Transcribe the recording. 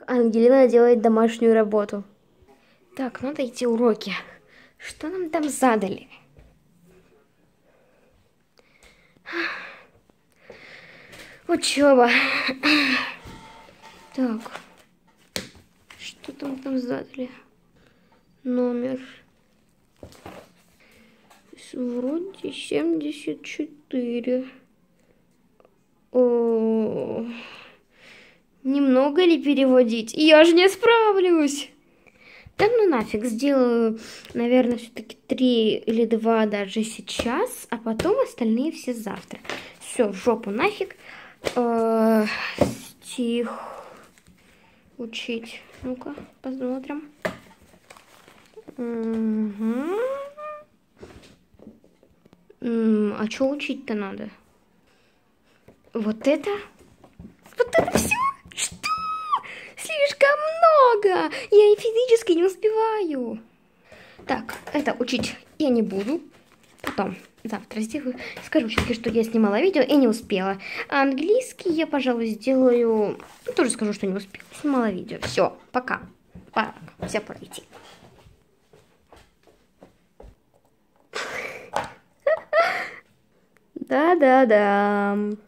Ангелина делает домашнюю работу. Так, надо идти уроки. Что нам там задали? Учеба. Так. Что там задали? Номер. Вроде 74. О, немного ли переводить? Я же не справлюсь. Да ну нафиг, сделаю, наверное, все-таки 3 или 2 даже сейчас, а потом остальные все завтра. Все, в жопу нафиг. Стих учить. Ну-ка, посмотрим. Угу. А что учить-то надо? Вот это? Вот это все? Что? Слишком много! Я и физически не успеваю. Так, это учить я не буду. Потом, завтра сделаю. Скажу все-таки, что я снимала видео и не успела. А английский я, пожалуй, сделаю... Тоже скажу, что не успела. Снимала видео. Все, пока. Пора. Все, пора идти. Да-да-да.